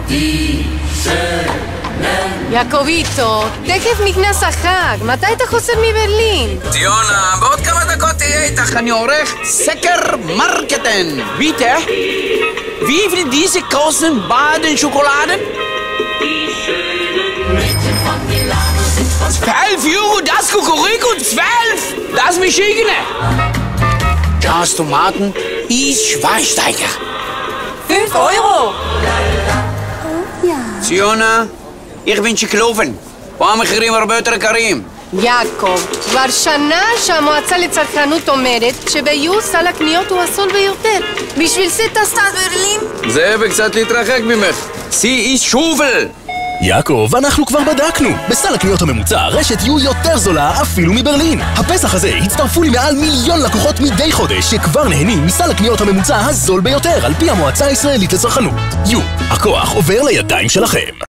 יעקביטו, תכף נכנס החג, מתי אתה חוזר מברלין? ציונה, בעוד כמה דקות תהיה איתך, אני עורך סקר מרקטן. ביטה, wie viel diese großen Baden-Schokoladen? 12 Euro, das Kukuriko, 12! Das Mischigene! Jas Tomaten, Is Schweinsteiger. 5 Euro! ציונה, ich bin שקלופן. פה המחירים הרבה יותר יקרים. יעקב, כבר שנה שהמועצה לצרכנות אומרת שביוס סל הקניות הוא הסול ביותר. בשביל זה טסת עד ברלין? זה וקצת להתרחק ממך. סי איס שובל! יעקב, אנחנו כבר בדקנו. בסל הקניות הממוצע הרשת יהיו יותר זולה אפילו מברלין. הפסח הזה הצטרפו לי מעל 1,000,000 לקוחות מדי חודש שכבר נהנים מסל הקניות הממוצע הזול ביותר על פי המועצה הישראלית לצרכנות. הכוח עובר לידיים שלכם.